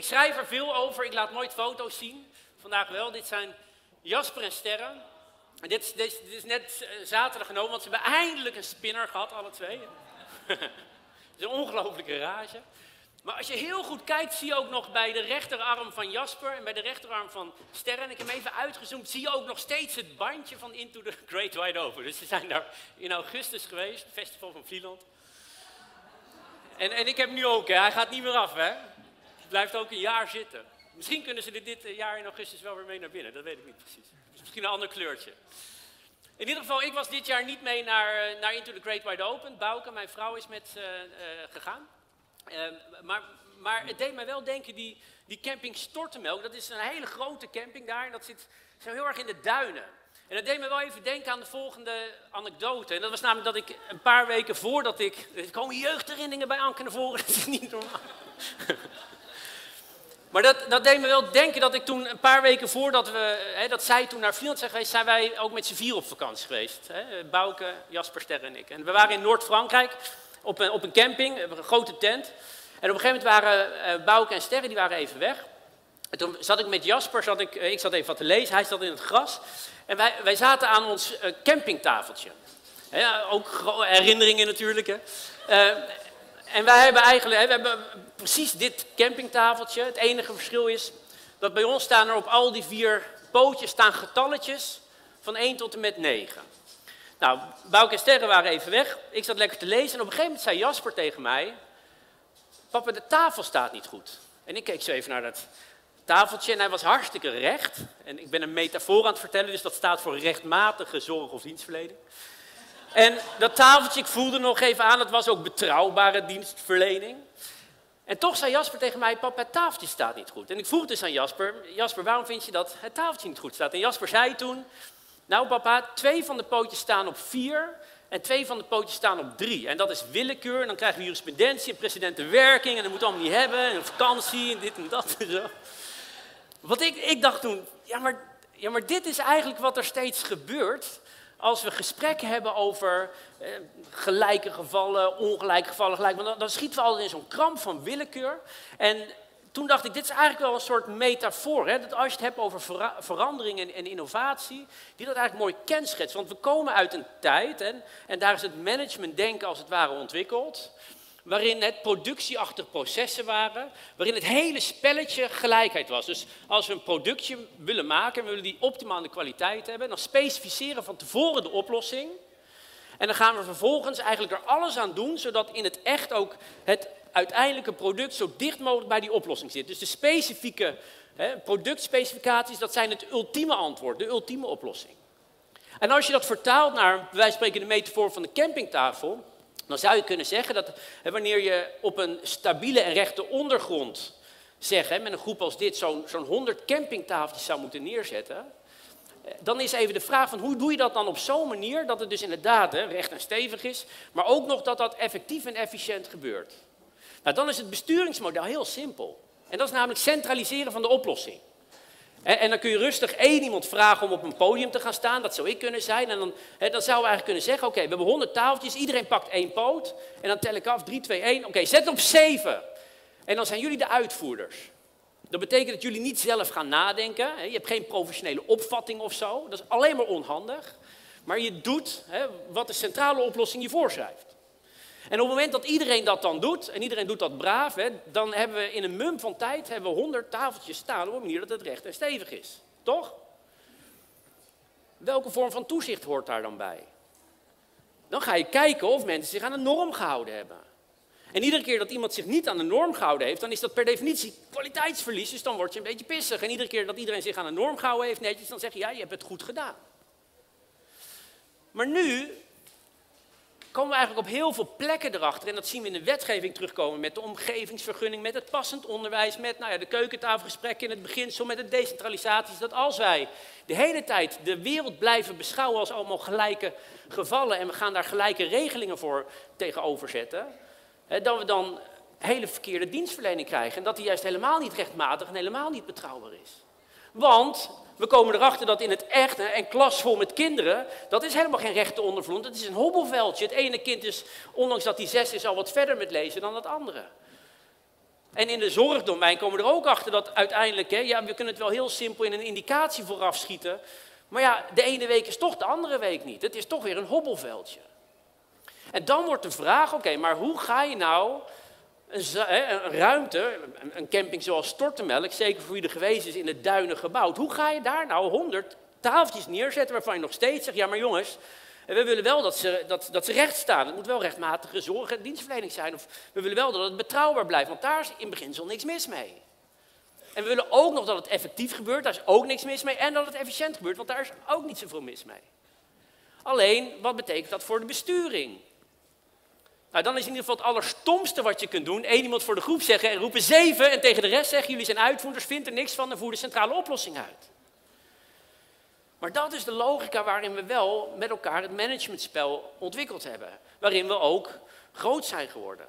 Ik schrijf er veel over, ik laat nooit foto's zien. Vandaag wel, dit zijn Jasper en Sterre. En dit is net zaterdag genomen, want ze hebben eindelijk een spinner gehad, alle twee. Het is een ongelofelijke rage. Maar als je heel goed kijkt, zie je ook nog bij de rechterarm van Jasper en bij de rechterarm van Sterre, en ik heb hem even uitgezoomd, zie je ook nog steeds het bandje van Into the Great Wide Open. Dus ze zijn daar in augustus geweest, het festival van Vlieland. En ik heb nu ook, hè, hij gaat niet meer af, hè. Hij blijft ook een jaar zitten. Misschien kunnen ze dit jaar in augustus wel weer mee naar binnen, dat weet ik niet precies. Dus misschien een ander kleurtje. In ieder geval, ik was dit jaar niet mee naar Into the Great Wide Open. Bouke, mijn vrouw, is met gegaan. Maar het deed mij wel denken, die camping Stortemelk, dat is een hele grote camping daar en dat zit zo heel erg in de duinen. En dat deed me wel even denken aan de volgende anekdote. En dat was namelijk dat ik een paar weken voordat er komen jeugdherinneringen bij Anke naar voren, dat is niet normaal. Maar dat deed me wel denken dat ik toen een paar weken voordat dat zij toen naar Vlieland zijn geweest, zijn wij ook met z'n vier op vakantie geweest. Hè? Bouke, Jasper, Sterre en ik. En we waren in Noord-Frankrijk op een camping, een grote tent. En op een gegeven moment waren Bouke en Sterre, die waren even weg. En toen zat ik met Jasper, ik zat even wat te lezen, hij zat in het gras. En wij zaten aan ons campingtafeltje. Ook herinneringen natuurlijk. Hè. En wij hebben precies dit campingtafeltje. Het enige verschil is dat bij ons staan er op al die 4 pootjes staan getalletjes van 1 tot en met 9. Nou, Bouke en Sterre waren even weg. Ik zat lekker te lezen en op een gegeven moment zei Jasper tegen mij: papa, de tafel staat niet goed. En ik keek zo even naar dat tafeltje en hij was hartstikke recht. En ik ben een metafoor aan het vertellen, dus dat staat voor rechtmatige zorg of dienstverlening. En dat tafeltje, ik voelde nog even aan, het was ook betrouwbare dienstverlening. En toch zei Jasper tegen mij: papa, het tafeltje staat niet goed. En ik vroeg dus aan Jasper: Jasper, waarom vind je dat het tafeltje niet goed staat? En Jasper zei toen: nou papa, 2 van de pootjes staan op 4 en 2 van de pootjes staan op 3. En dat is willekeur en dan krijgen we jurisprudentie en precedentenwerking en dat moeten we allemaal niet hebben. En een vakantie en dit en dat en zo. Want ik dacht toen, ja maar dit is eigenlijk wat er steeds gebeurt als we gesprekken hebben over gelijke gevallen, ongelijke gevallen, gelijk. Want dan schieten we altijd in zo'n kramp van willekeur. En toen dacht ik, dit is eigenlijk wel een soort metafoor. Hè? Dat als je het hebt over verandering en innovatie, die dat eigenlijk mooi kenschetst. Want we komen uit een tijd, en daar is het managementdenken als het ware ontwikkeld, waarin het productieachtige processen waren, waarin het hele spelletje gelijkheid was. Dus als we een productje willen maken en we willen die optimale kwaliteit hebben, dan specificeren we van tevoren de oplossing. En dan gaan we vervolgens eigenlijk er alles aan doen, zodat in het echt ook het uiteindelijke product zo dicht mogelijk bij die oplossing zit. Dus de specifieke productspecificaties, dat zijn het ultieme antwoord, de ultieme oplossing. En als je dat vertaalt naar, bij wijze van spreken, de metafoor van de campingtafel, dan zou je kunnen zeggen dat wanneer je op een stabiele en rechte ondergrond, met een groep als dit, zo'n 100 campingtafeltjes zou moeten neerzetten, dan is even de vraag van hoe doe je dat dan op zo'n manier dat het dus inderdaad recht en stevig is, maar ook nog dat dat effectief en efficiënt gebeurt. Nou, dan is het besturingsmodel heel simpel. En dat is namelijk centraliseren van de oplossing. En dan kun je rustig 1 iemand vragen om op een podium te gaan staan. Dat zou ik kunnen zijn. En dan zouden we eigenlijk kunnen zeggen, oké, we hebben 100 tafeltjes. Iedereen pakt 1 poot. En dan tel ik af, 3, 2, 1. Oké, zet op 7. En dan zijn jullie de uitvoerders. Dat betekent dat jullie niet zelf gaan nadenken. Je hebt geen professionele opvatting of zo. Dat is alleen maar onhandig. Maar je doet wat de centrale oplossing je voorschrijft. En op het moment dat iedereen dat dan doet, en iedereen doet dat braaf, dan hebben we in een mum van tijd 100 tafeltjes staan op een manier dat het recht en stevig is. Toch? Welke vorm van toezicht hoort daar dan bij? Dan ga je kijken of mensen zich aan de norm gehouden hebben. En iedere keer dat iemand zich niet aan de norm gehouden heeft, dan is dat per definitie kwaliteitsverlies, dus dan word je een beetje pissig. En iedere keer dat iedereen zich aan de norm gehouden heeft netjes, dan zeg je, ja, je hebt het goed gedaan. Maar nu komen we eigenlijk op heel veel plekken erachter, en dat zien we in de wetgeving terugkomen met de omgevingsvergunning, met het passend onderwijs, met de keukentafelgesprekken in het beginsel, met de decentralisaties, dat als wij de hele tijd de wereld blijven beschouwen als allemaal gelijke gevallen en we gaan daar gelijke regelingen voor tegenover zetten, dat we dan hele verkeerde dienstverlening krijgen en dat die juist helemaal niet rechtmatig en helemaal niet betrouwbaar is. Want we komen erachter dat in het echt, een klas vol met kinderen, dat is helemaal geen rechte ondervloed. Het is een hobbelveldje. Het ene kind is, ondanks dat hij 6 is, al wat verder met lezen dan het andere. En in de zorgdomein komen we er ook achter dat uiteindelijk, we kunnen het wel heel simpel in een indicatie vooraf schieten. Maar ja, de ene week is toch de andere week niet. Het is toch weer een hobbelveldje. En dan wordt de vraag, oké, maar hoe ga je nou een ruimte, een camping zoals Stortemelk, zeker voor wie er geweest is in de duinen gebouwd. Hoe ga je daar nou 100 tafeltjes neerzetten waarvan je nog steeds zegt, ja maar jongens, we willen wel dat ze recht staan. Het moet wel rechtmatige zorg en dienstverlening zijn. Of we willen wel dat het betrouwbaar blijft, want daar is in beginsel niks mis mee. En we willen ook nog dat het effectief gebeurt, daar is ook niks mis mee. En dat het efficiënt gebeurt, want daar is ook niet zoveel mis mee. Alleen, wat betekent dat voor de besturing? Nou, dan is in ieder geval het allerstomste wat je kunt doen. 1 iemand voor de groep zeggen en roepen 7 en tegen de rest zeggen, jullie zijn uitvoerders, vindt er niks van en voer de centrale oplossing uit. Maar dat is de logica waarin we wel met elkaar het managementspel ontwikkeld hebben. Waarin we ook groot zijn geworden.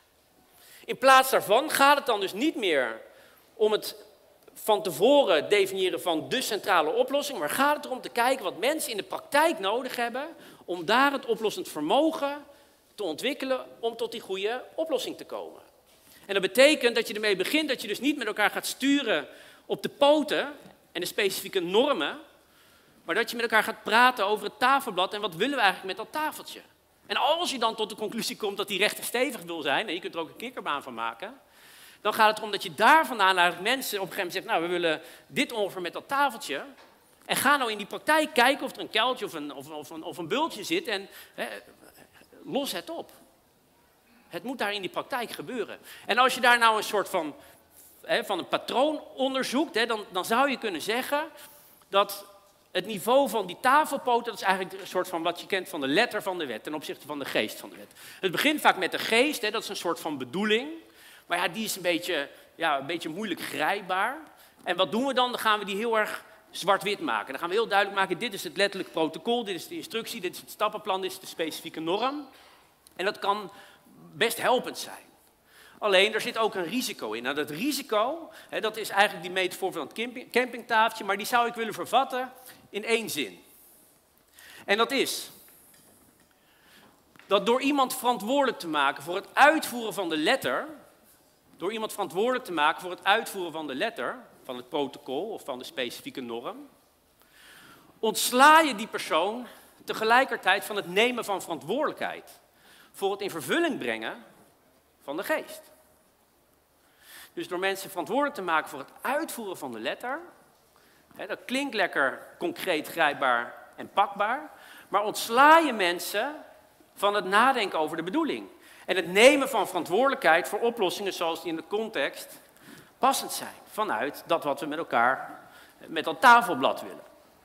In plaats daarvan gaat het dan dus niet meer om het van tevoren definiëren van de centrale oplossing, maar gaat het erom te kijken wat mensen in de praktijk nodig hebben om daar het oplossend vermogen te ontwikkelen om tot die goede oplossing te komen. En dat betekent dat je ermee begint dat je dus niet met elkaar gaat sturen op de poten en de specifieke normen, maar dat je met elkaar gaat praten over het tafelblad en wat willen we eigenlijk met dat tafeltje. En als je dan tot de conclusie komt dat die recht stevig wil zijn, en je kunt er ook een kikkerbaan van maken, dan gaat het erom dat je daar vandaan eigenlijk mensen op een gegeven moment zegt, nou we willen dit ongeveer met dat tafeltje. En ga nou in die praktijk kijken of er een kuiltje of een bultje zit en los het op. Het moet daar in die praktijk gebeuren. En als je daar nou een soort van een patroon onderzoekt, dan zou je kunnen zeggen dat het niveau van die tafelpoot, dat is eigenlijk een soort van wat je kent van de letter van de wet ten opzichte van de geest van de wet. Het begint vaak met de geest, dat is een soort van bedoeling. Maar ja, die is een beetje moeilijk grijpbaar. En wat doen we dan? Dan gaan we die heel erg zwart-wit maken. Dan gaan we heel duidelijk maken, dit is het letterlijk protocol, dit is de instructie, dit is het stappenplan, dit is de specifieke norm. En dat kan best helpend zijn. Alleen, er zit ook een risico in. Nou, dat risico, dat is eigenlijk die metafoor van het campingtafeltje, maar die zou ik willen vervatten in 1 zin. En dat is dat door iemand verantwoordelijk te maken voor het uitvoeren van de letter, van het protocol of van de specifieke norm, ontsla je die persoon tegelijkertijd van het nemen van verantwoordelijkheid voor het in vervulling brengen van de geest. Dus door mensen verantwoordelijk te maken voor het uitvoeren van de letter, dat klinkt lekker concreet, grijpbaar en pakbaar, maar ontsla je mensen van het nadenken over de bedoeling. En het nemen van verantwoordelijkheid voor oplossingen zoals die in de context passend zijn. Vanuit dat wat we met elkaar met dat tafelblad willen.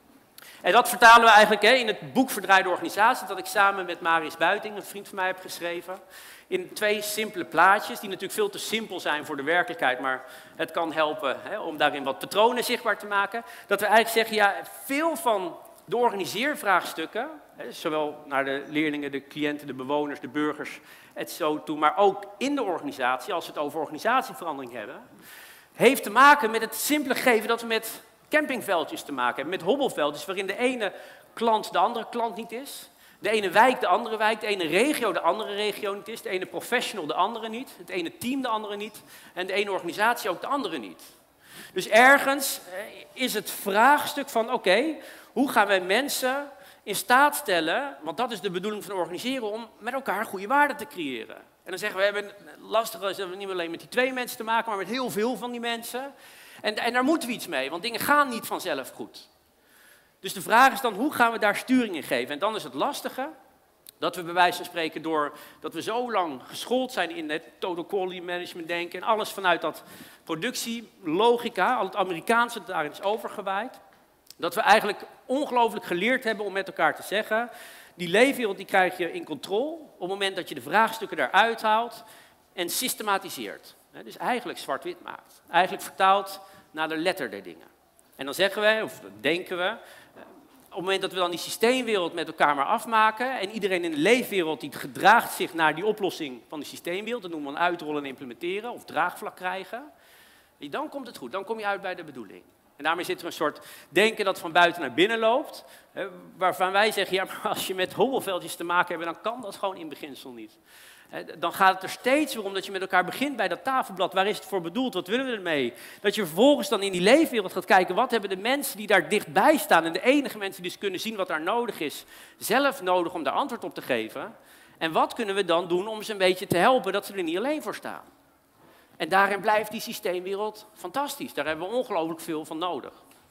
En dat vertalen we eigenlijk in het boek Verdraaide Organisatie, dat ik samen met Marius Buiting, een vriend van mij, heb geschreven. In 2 simpele plaatjes, die natuurlijk veel te simpel zijn voor de werkelijkheid, maar het kan helpen om daarin wat patronen zichtbaar te maken. Dat we eigenlijk zeggen, ja, veel van de organiseervraagstukken, zowel naar de leerlingen, de cliënten, de bewoners, de burgers, et zo toe, maar ook in de organisatie, als we het over organisatieverandering hebben, heeft te maken met het simpele gegeven dat we met campingveldjes te maken hebben, met hobbelveldjes, waarin de ene klant de andere klant niet is, de ene wijk de andere wijk, de ene regio de andere regio niet is, de ene professional de andere niet, het ene team de andere niet en de ene organisatie ook de andere niet. Dus ergens is het vraagstuk van oké, hoe gaan wij mensen in staat stellen, want dat is de bedoeling van organiseren, om met elkaar goede waarden te creëren. En dan zeggen we hebben lastig is dat we niet alleen met die 2 mensen te maken, maar met heel veel van die mensen. En daar moeten we iets mee, want dingen gaan niet vanzelf goed. Dus de vraag is dan, hoe gaan we daar sturing in geven? En dan is het lastige dat we bij wijze van spreken, doordat we zo lang geschoold zijn in het total quality management denken en alles vanuit dat productielogica, al het Amerikaanse dat daarin is overgewaaid, dat we eigenlijk ongelooflijk geleerd hebben om met elkaar te zeggen, die leefwereld die krijg je in controle op het moment dat je de vraagstukken daaruit haalt en systematiseert. Dus eigenlijk zwart-wit maakt. Eigenlijk vertaalt naar de letter der dingen. En dan zeggen we, of denken we, op het moment dat we dan die systeemwereld met elkaar maar afmaken en iedereen in de leefwereld die gedraagt zich naar die oplossing van de systeemwereld, dat noemen we een uitrollen en implementeren of draagvlak krijgen, dan komt het goed, dan kom je uit bij de bedoeling. En daarmee zit er een soort denken dat van buiten naar binnen loopt, waarvan wij zeggen, ja, maar als je met hobbelveldjes te maken hebt, dan kan dat gewoon in beginsel niet. Dan gaat het er steeds weer om dat je met elkaar begint bij dat tafelblad. Waar is het voor bedoeld? Wat willen we ermee? Dat je vervolgens dan in die leefwereld gaat kijken, wat hebben de mensen die daar dichtbij staan, en de enige mensen die dus kunnen zien wat daar nodig is, zelf nodig om daar antwoord op te geven? En wat kunnen we dan doen om ze een beetje te helpen dat ze er niet alleen voor staan? En daarin blijft die systeemwereld fantastisch. Daar hebben we ongelooflijk veel van nodig.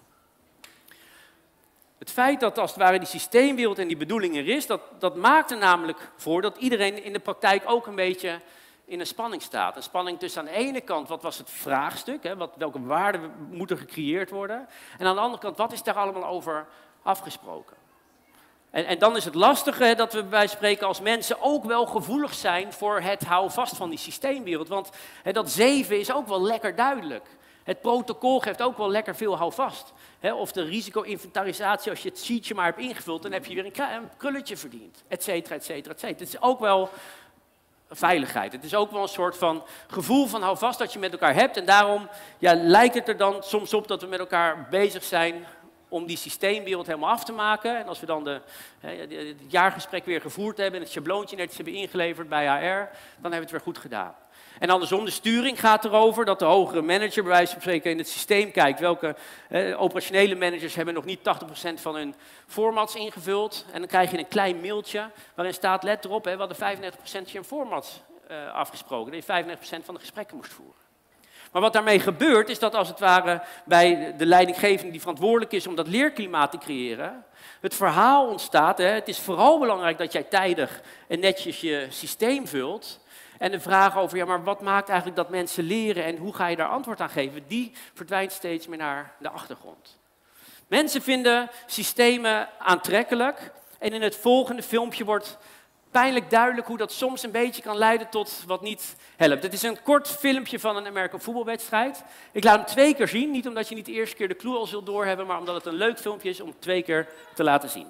Het feit dat als het ware die systeemwereld en die bedoeling er is, dat maakt er namelijk voor dat iedereen in de praktijk ook een beetje in een spanning staat. Een spanning tussen aan de ene kant, wat was het vraagstuk, hè, welke waarden moeten gecreëerd worden? En aan de andere kant, wat is daar allemaal over afgesproken? En dan is het lastige dat we bij wijze van spreken als mensen ook wel gevoelig zijn voor het houvast van die systeemwereld. Want dat 7 is ook wel lekker duidelijk. Het protocol geeft ook wel lekker veel houvast. Of de risico-inventarisatie, als je het sheetje maar hebt ingevuld, dan heb je weer een krulletje verdiend. Etcetera, etcetera, etcetera. Het is ook wel veiligheid. Het is ook wel een soort van gevoel van houvast dat je met elkaar hebt. En daarom lijkt het er dan soms op dat we met elkaar bezig zijn om die systeemwereld helemaal af te maken. En als we dan het jaargesprek weer gevoerd hebben en het schabloontje netjes hebben ingeleverd bij HR, dan hebben we het weer goed gedaan. En andersom, de sturing gaat erover dat de hogere manager bij wijze van spreken in het systeem kijkt. Welke operationele managers hebben nog niet 80% van hun formats ingevuld. En dan krijg je een klein mailtje waarin staat, let erop, we hadden 95% van formats afgesproken. Dat je 95% van de gesprekken moest voeren. Maar wat daarmee gebeurt is dat als het ware bij de leidinggevende die verantwoordelijk is om dat leerklimaat te creëren, het verhaal ontstaat, het is vooral belangrijk dat jij tijdig en netjes je systeem vult. En de vraag over, maar wat maakt eigenlijk dat mensen leren en hoe ga je daar antwoord aan geven, die verdwijnt steeds meer naar de achtergrond. Mensen vinden systemen aantrekkelijk en in het volgende filmpje wordt pijnlijk duidelijk hoe dat soms een beetje kan leiden tot wat niet helpt. Het is een kort filmpje van een American voetbalwedstrijd. Ik laat hem 2 keer zien, niet omdat je niet de eerste keer de clue al zult doorhebben, maar omdat het een leuk filmpje is om 2 keer te laten zien.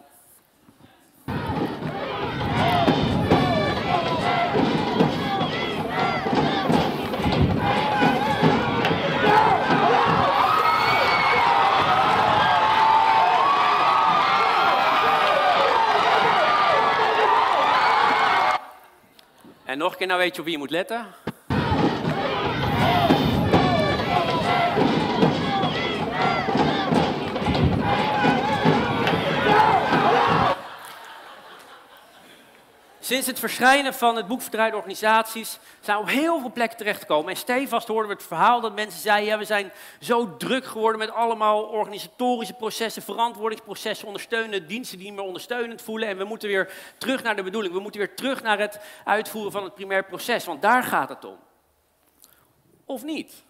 En nog een keer, nou weet je op wie je moet letten. Sinds het verschijnen van het boek Verdraaide Organisaties zijn we op heel veel plekken terechtgekomen. En stevast hoorden we het verhaal dat mensen zeiden, we zijn zo druk geworden met allemaal organisatorische processen, verantwoordingsprocessen, ondersteunende diensten die niet meer ondersteunend voelen. En we moeten weer terug naar de bedoeling. We moeten weer terug naar het uitvoeren van het primair proces, want daar gaat het om. Of niet?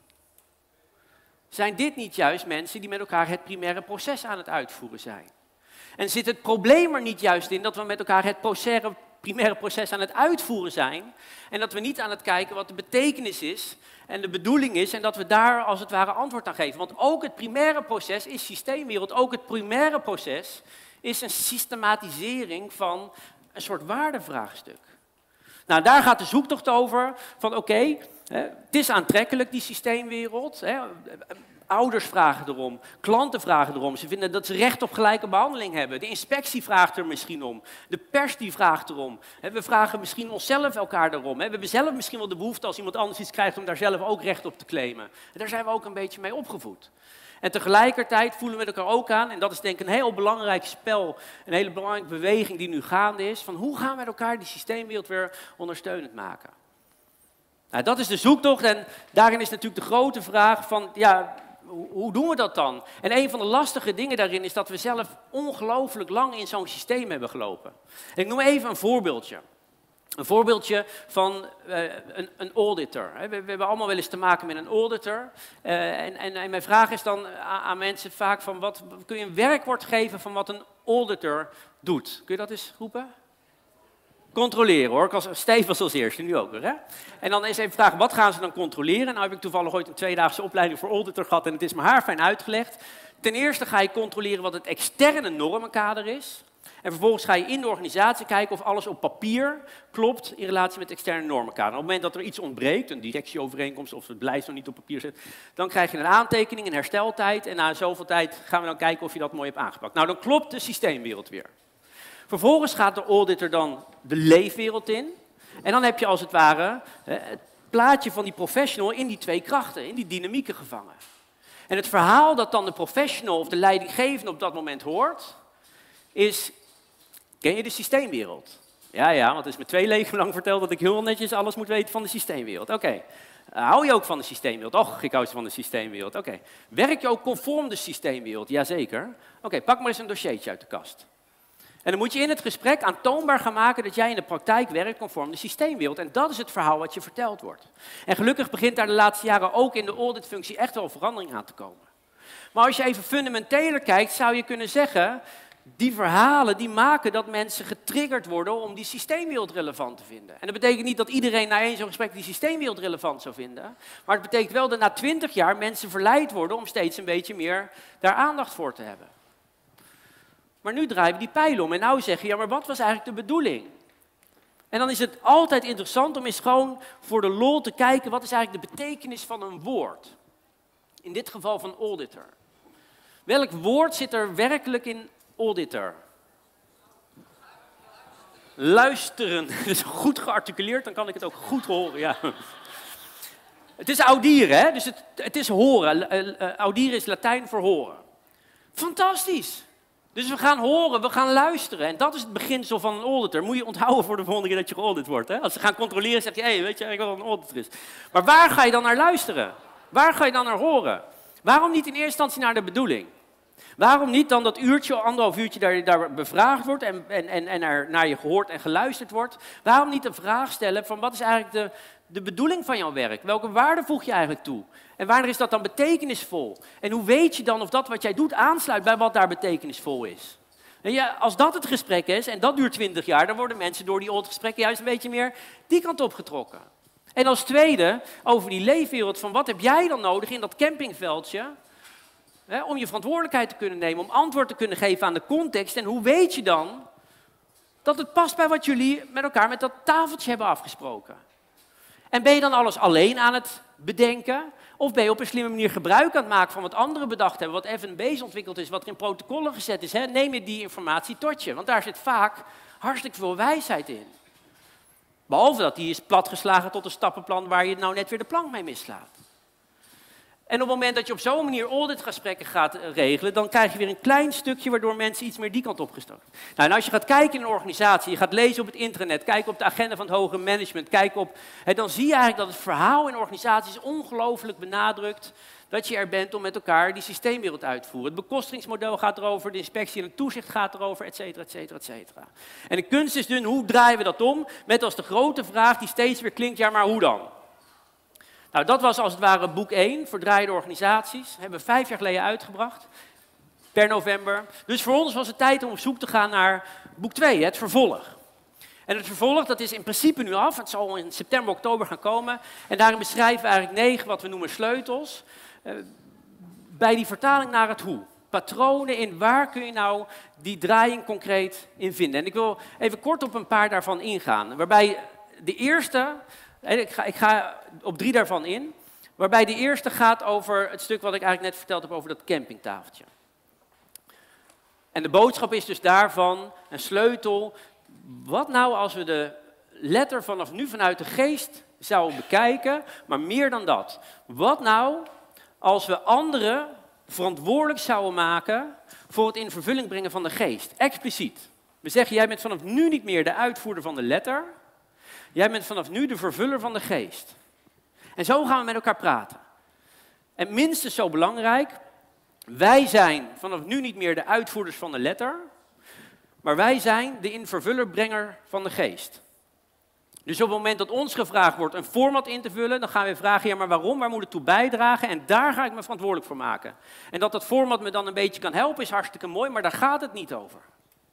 Zijn dit niet juist mensen die met elkaar het primaire proces aan het uitvoeren zijn? En zit het probleem er niet juist in dat we met elkaar het primaire proces aan het uitvoeren zijn en dat we niet aan het kijken wat de betekenis is en de bedoeling is en dat we daar als het ware antwoord aan geven. Want ook het primaire proces is systeemwereld, ook het primaire proces is een systematisering van een soort waardevraagstuk. Nou, daar gaat de zoektocht over van oké, het is aantrekkelijk die systeemwereld. Ouders vragen erom, klanten vragen erom. Ze vinden dat ze recht op gelijke behandeling hebben. De inspectie vraagt er misschien om. De pers die vraagt erom. We vragen misschien onszelf elkaar erom. We hebben zelf misschien wel de behoefte als iemand anders iets krijgt om daar zelf ook recht op te claimen. En daar zijn we ook een beetje mee opgevoed. En tegelijkertijd voelen we met elkaar ook aan, en dat is denk ik een heel belangrijk spel, een hele belangrijke beweging die nu gaande is, van hoe gaan we met elkaar die systeemwereld weer ondersteunend maken. Nou, dat is de zoektocht en daarin is natuurlijk de grote vraag van, hoe doen we dat dan? En een van de lastige dingen daarin is dat we zelf ongelooflijk lang in zo'n systeem hebben gelopen. En ik noem even een voorbeeldje. Een voorbeeldje van een auditor. We hebben allemaal wel eens te maken met een auditor. En mijn vraag is dan aan mensen vaak van, kun je een werkwoord geven van wat een auditor doet? Kun je dat eens roepen? Controleren hoor, Steve was als eerste, nu ook weer. Hè? En dan is even vragen, wat gaan ze dan controleren? Nou heb ik toevallig ooit een 2-daagse opleiding voor auditor gehad en het is me haarfijn uitgelegd. Ten eerste ga je controleren wat het externe normenkader is. En vervolgens ga je in de organisatie kijken of alles op papier klopt in relatie met het externe normenkader. Op het moment dat er iets ontbreekt, een directieovereenkomst of het beleid nog niet op papier zit, dan krijg je een aantekening, een hersteltijd en na zoveel tijd gaan we dan kijken of je dat mooi hebt aangepakt. Nou, dan klopt de systeemwereld weer. Vervolgens gaat de auditor dan de leefwereld in. En dan heb je als het ware het plaatje van die professional in die twee krachten, in die dynamieken gevangen. En het verhaal dat dan de professional of de leidinggevende op dat moment hoort, is, ken je de systeemwereld? Ja, want het is me 2 leven lang verteld dat ik heel netjes alles moet weten van de systeemwereld. Oké. Hou je ook van de systeemwereld? Och, ik hou van de systeemwereld. Oké. Werk je ook conform de systeemwereld? Jazeker. Oké, pak maar eens een dossiertje uit de kast. En dan moet je in het gesprek aantoonbaar gaan maken dat jij in de praktijk werkt conform de systeemwereld. En dat is het verhaal wat je verteld wordt. En gelukkig begint daar de laatste jaren ook in de auditfunctie echt wel verandering aan te komen. Maar als je even fundamenteler kijkt, zou je kunnen zeggen, die verhalen die maken dat mensen getriggerd worden om die systeemwereld relevant te vinden. En dat betekent niet dat iedereen na één zo'n gesprek die systeemwereld relevant zou vinden. Maar het betekent wel dat na 20 jaar mensen verleid worden om steeds een beetje meer daar aandacht voor te hebben. Maar nu draaien we die pijlen om en nou zeggen, ja, maar wat was eigenlijk de bedoeling? En dan is het altijd interessant om eens gewoon voor de lol te kijken, wat is eigenlijk de betekenis van een woord? In dit geval van auditor. Welk woord zit er werkelijk in auditor? Luisteren. Dat is goed gearticuleerd, dan kan ik het ook goed horen. Ja. Het is audieren, hè? Dus het is horen. Audieren is Latijn voor horen. Fantastisch. Dus we gaan horen, we gaan luisteren. En dat is het beginsel van een auditor. Moet je onthouden voor de volgende keer dat je geaudit wordt. Hè? Als ze gaan controleren, zeg je, hey, weet je eigenlijk wat een auditor is? Maar waar ga je dan naar luisteren? Waar ga je dan naar horen? Waarom niet in eerste instantie naar de bedoeling? Waarom niet dan dat uurtje, 1,5 uurtje daar bevraagd wordt en naar je gehoord en geluisterd wordt? Waarom niet de vraag stellen van wat is eigenlijk de bedoeling van jouw werk? Welke waarde voeg je eigenlijk toe? En wanneer is dat dan betekenisvol? En hoe weet je dan of dat wat jij doet aansluit bij wat daar betekenisvol is? En ja, als dat het gesprek is, en dat duurt 20 jaar, dan worden mensen door die auditgesprekken juist een beetje meer die kant op getrokken. En als tweede, over die leefwereld van wat heb jij dan nodig in dat campingveldje, om je verantwoordelijkheid te kunnen nemen, om antwoord te kunnen geven aan de context. En hoe weet je dan dat het past bij wat jullie met elkaar met dat tafeltje hebben afgesproken? En ben je dan alles alleen aan het bedenken? Of ben je op een slimme manier gebruik aan het maken van wat anderen bedacht hebben, wat F&B's ontwikkeld is, wat er in protocollen gezet is? Neem je die informatie tot je, want daar zit vaak hartstikke veel wijsheid in. Behalve dat die is platgeslagen tot een stappenplan waar je nou net weer de plank mee mislaat. En op het moment dat je op zo'n manier auditgesprekken gaat regelen, dan krijg je weer een klein stukje waardoor mensen iets meer die kant op gestapt. Nou, en als je gaat kijken in een organisatie, je gaat lezen op het internet, kijken op de agenda van het hoger management, dan zie je eigenlijk dat het verhaal in organisaties ongelooflijk benadrukt dat je er bent om met elkaar die systeemwereld uit te voeren. Het bekostigingsmodel gaat erover, de inspectie en het toezicht gaat erover, et cetera, et cetera, et cetera. En de kunst is dus, hoe draaien we dat om? Met als de grote vraag die steeds weer klinkt, ja, maar hoe dan? Nou, dat was als het ware boek 1 voor draaiende organisaties. Dat hebben we 5 jaar geleden uitgebracht, per november. Dus voor ons was het tijd om op zoek te gaan naar boek 2, het vervolg. En het vervolg, dat is in principe nu af. Het zal in september, oktober gaan komen. En daarin beschrijven we eigenlijk 9 wat we noemen sleutels. Bij die vertaling naar het hoe. Patronen in waar kun je nou die draaiing concreet in vinden. En ik wil even kort op een paar daarvan ingaan. Waarbij de eerste, ik ga op 3 daarvan in. Waarbij de eerste gaat over het stuk wat ik eigenlijk net verteld heb over dat campingtafeltje. En de boodschap is dus daarvan een sleutel. Wat nou als we de letter vanaf nu vanuit de geest zouden bekijken, maar meer dan dat. Wat nou als we anderen verantwoordelijk zouden maken voor het in vervulling brengen van de geest? Expliciet. We zeggen, jij bent vanaf nu niet meer de uitvoerder van de letter. Jij bent vanaf nu de vervuller van de geest. En zo gaan we met elkaar praten. En minstens zo belangrijk, wij zijn vanaf nu niet meer de uitvoerders van de letter, maar wij zijn de in vervullerbrenger van de geest. Dus op het moment dat ons gevraagd wordt een format in te vullen, dan gaan we vragen, ja, maar waarom? Waar moet het toe bijdragen? En daar ga ik me verantwoordelijk voor maken. En dat format me dan een beetje kan helpen is hartstikke mooi, maar daar gaat het niet over.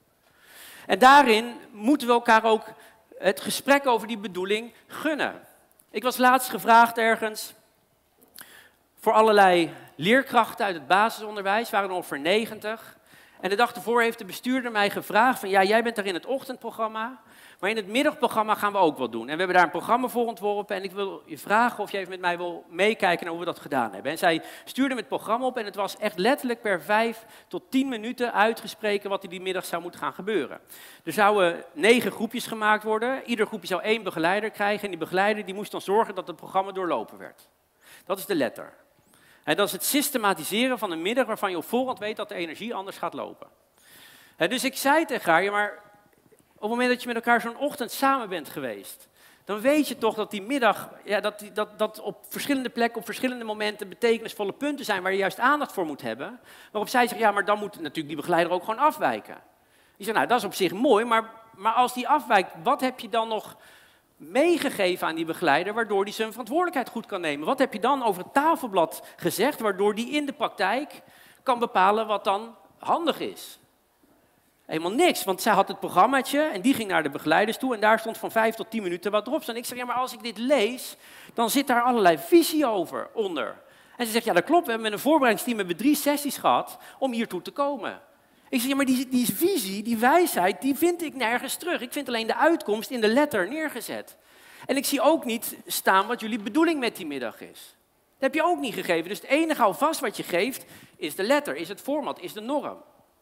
En daarin moeten we elkaar ook het gesprek over die bedoeling gunnen. Ik was laatst gevraagd ergens voor allerlei leerkrachten uit het basisonderwijs, waren er ongeveer 90. En de dag ervoor heeft de bestuurder mij gevraagd van, ja, jij bent daar in het ochtendprogramma, maar in het middagprogramma gaan we ook wat doen. En we hebben daar een programma voor ontworpen en ik wil je vragen of je even met mij wil meekijken naar hoe we dat gedaan hebben. En zij stuurde me het programma op en het was echt letterlijk per 5 tot 10 minuten uitgesproken wat er die middag zou moeten gaan gebeuren. Er zouden 9 groepjes gemaakt worden, ieder groepje zou 1 begeleider krijgen en die begeleider die moest dan zorgen dat het programma doorlopen werd. Dat is de letter. En dat is het systematiseren van een middag waarvan je op voorhand weet dat de energie anders gaat lopen. Dus ik zei tegen haar, ja, maar op het moment dat je met elkaar zo'n ochtend samen bent geweest, dan weet je toch dat die middag, ja, dat op verschillende plekken, op verschillende momenten betekenisvolle punten zijn waar je juist aandacht voor moet hebben. Waarop zij zegt, ja, maar dan moet natuurlijk die begeleider ook gewoon afwijken. Die zegt, nou, dat is op zich mooi, maar als die afwijkt, wat heb je dan nog meegegeven aan die begeleider, waardoor die zijn verantwoordelijkheid goed kan nemen? Wat heb je dan over het tafelblad gezegd, waardoor die in de praktijk kan bepalen wat dan handig is? Helemaal niks, want zij had het programmaatje en die ging naar de begeleiders toe en daar stond van 5 tot 10 minuten wat erop. En ik zeg, ja, maar als ik dit lees, dan zit daar allerlei visie over onder. En ze zegt, ja, dat klopt, we hebben met een voorbereidingsteam 3 sessies gehad om hiertoe te komen. Ik zeg, ja, maar die visie, die wijsheid, die vind ik nergens terug. Ik vind alleen de uitkomst in de letter neergezet. En ik zie ook niet staan wat jullie bedoeling met die middag is. Dat heb je ook niet gegeven. Dus het enige alvast wat je geeft, is de letter, is het format, is de norm.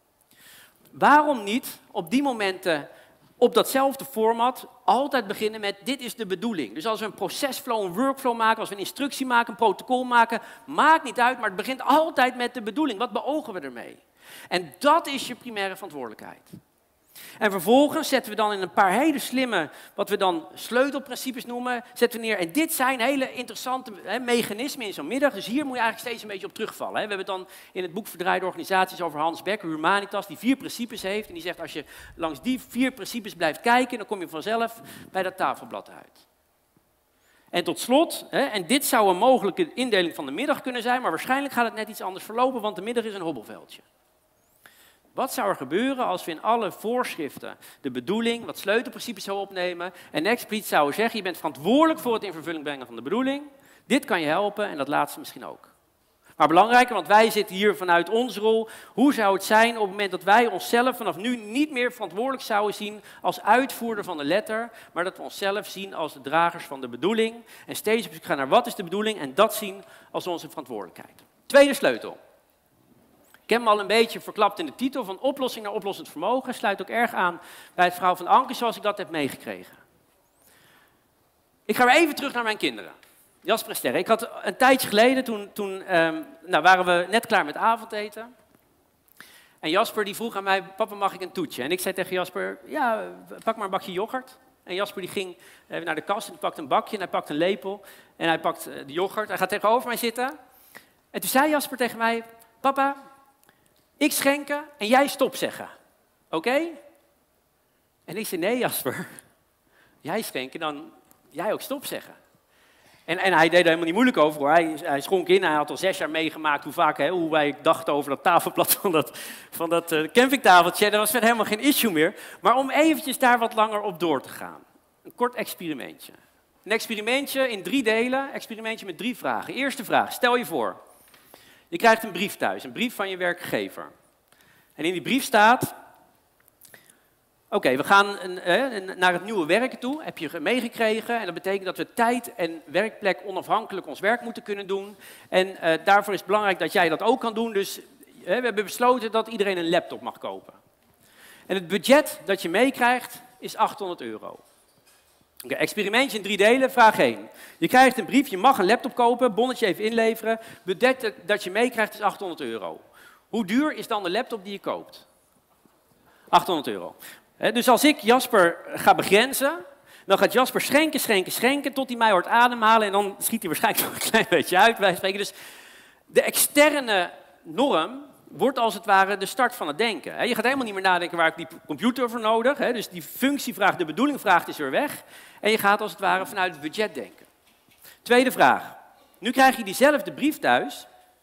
Waarom niet op die momenten op datzelfde format altijd beginnen met dit is de bedoeling. Dus als we een procesflow, een workflow maken, als we een instructie maken, een protocol maken, maakt niet uit, maar het begint altijd met de bedoeling. Wat beogen we ermee? En dat is je primaire verantwoordelijkheid. En vervolgens zetten we dan in een paar hele slimme, wat we dan sleutelprincipes noemen, zetten we neer. En dit zijn hele interessante mechanismen in zo'n middag. Dus hier moet je eigenlijk steeds een beetje op terugvallen. We hebben het dan in het boek Verdraaide Organisaties over Hans Becker, Humanitas, die 4 principes heeft. En die zegt, als je langs die 4 principes blijft kijken, dan kom je vanzelf bij dat tafelblad uit. En tot slot, en dit zou een mogelijke indeling van de middag kunnen zijn, maar waarschijnlijk gaat het net iets anders verlopen, want de middag is een hobbelveldje. Wat zou er gebeuren als we in alle voorschriften de bedoeling, wat sleutelprincipes zouden opnemen en expliciet zouden zeggen, je bent verantwoordelijk voor het in vervulling brengen van de bedoeling. Dit kan je helpen en dat laatste misschien ook. Maar belangrijker, want wij zitten hier vanuit onze rol, hoe zou het zijn op het moment dat wij onszelf vanaf nu niet meer verantwoordelijk zouden zien als uitvoerder van de letter, maar dat we onszelf zien als de dragers van de bedoeling en steeds op zoek gaan naar wat is de bedoeling en dat zien als onze verantwoordelijkheid. Tweede sleutel. Ik heb hem al een beetje verklapt in de titel, van oplossing naar oplossend vermogen. Sluit ook erg aan bij het verhaal van Anke, zoals ik dat heb meegekregen. Ik ga weer even terug naar mijn kinderen. Jasper en Sterre. Ik had een tijdje geleden, toen waren we net klaar met avondeten. En Jasper die vroeg aan mij, papa, mag ik een toetje? En ik zei tegen Jasper, ja, pak maar een bakje yoghurt. En Jasper die ging naar de kast en die pakte een bakje en hij pakte een lepel. En hij pakt de yoghurt, hij gaat tegenover mij zitten. En toen zei Jasper tegen mij, papa, ik schenken en jij stop zeggen. Oké? En ik zei, nee Jasper, jij schenken, dan jij ook stop zeggen. En hij deed er helemaal niet moeilijk over hoor. Hij schonk in, hij had al 6 jaar meegemaakt hoe wij dachten over dat tafelblad van dat campingtafeltje. Dat was verder helemaal geen issue meer. Maar om eventjes daar wat langer op door te gaan. Een kort experimentje. Een experimentje in 3 delen, experimentje met 3 vragen. Eerste vraag, stel je voor. Je krijgt een brief thuis, een brief van je werkgever. En in die brief staat, oké, we gaan naar het nieuwe werken toe, heb je meegekregen. En dat betekent dat we tijd en werkplek onafhankelijk ons werk moeten kunnen doen. En daarvoor is het belangrijk dat jij dat ook kan doen. Dus we hebben besloten dat iedereen een laptop mag kopen. En het budget dat je meekrijgt is €800. Oké, experimentje in 3 delen, vraag 1. Je krijgt een brief, je mag een laptop kopen, bonnetje even inleveren. Budget dat je meekrijgt is €800. Hoe duur is dan de laptop die je koopt? €800. Dus als ik Jasper ga begrenzen, dan gaat Jasper schenken, tot hij mij hoort ademhalen. En dan schiet hij waarschijnlijk nog een klein beetje uit, wij spreken. Dus de externe norm wordt als het ware de start van het denken. Je gaat helemaal niet meer nadenken waar ik die computer voor nodig. Dus die functievraag, de bedoelingvraag is weer weg. En je gaat als het ware vanuit het budget denken. Tweede vraag. Nu krijg je diezelfde brief thuis.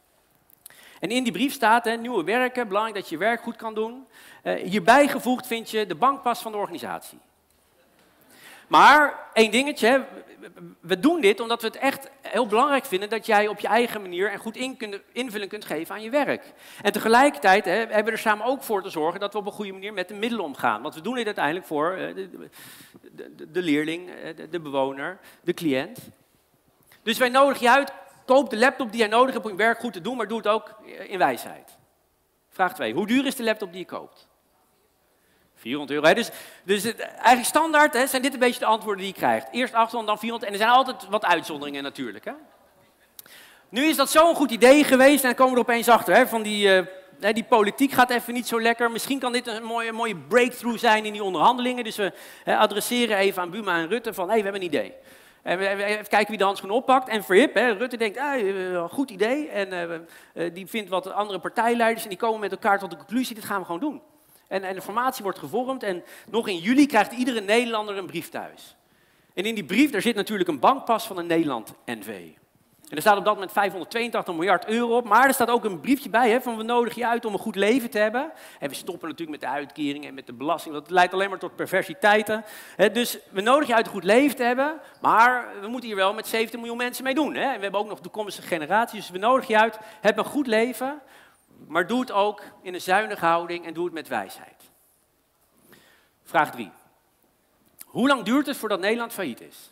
En in die brief staat, nieuwe werken, belangrijk dat je je werk goed kan doen. Hierbij gevoegd vind je de bankpas van de organisatie. Maar één dingetje, hè, we doen dit omdat we het echt heel belangrijk vinden dat jij op je eigen manier en goed invulling kunt geven aan je werk. En tegelijkertijd hebben we er samen ook voor te zorgen dat we op een goede manier met de middelen omgaan. Want we doen dit uiteindelijk voor de leerling, de bewoner, de cliënt. Dus wij nodigen je uit, koop de laptop die jij nodig hebt om je werk goed te doen, maar doe het ook in wijsheid. Vraag 2. Hoe duur is de laptop die je koopt? €400. Hè? Dus eigenlijk standaard zijn dit een beetje de antwoorden die je krijgt. Eerst 800, dan 400. En er zijn altijd wat uitzonderingen natuurlijk. Hè? Nu is dat zo'n goed idee geweest en dan komen we er opeens achter. Hè, van die politiek gaat even niet zo lekker. Misschien kan dit een mooie breakthrough zijn in die onderhandelingen. Dus we adresseren even aan Buma en Rutte van, we hebben een idee. En we even kijken wie de handschoen oppakt. En Verhip, Rutte denkt, goed idee. En die vindt wat andere partijleiders en die komen met elkaar tot de conclusie, dit gaan we gewoon doen. En de formatie wordt gevormd en nog in juli krijgt iedere Nederlander een brief thuis. En in die brief, daar zit natuurlijk een bankpas van een Nederland NV. En er staat op dat moment €582 miljard op, maar er staat ook een briefje bij van we nodigen je uit om een goed leven te hebben. En we stoppen natuurlijk met de uitkeringen en met de belasting, dat leidt alleen maar tot perversiteiten. Dus we nodigen je uit een goed leven te hebben, maar we moeten hier wel met 70 miljoen mensen mee doen. En we hebben ook nog toekomstige generaties, dus we nodigen je uit, heb een goed leven, maar doe het ook in een zuinige houding en doe het met wijsheid. Vraag 3. Hoe lang duurt het voordat Nederland failliet is?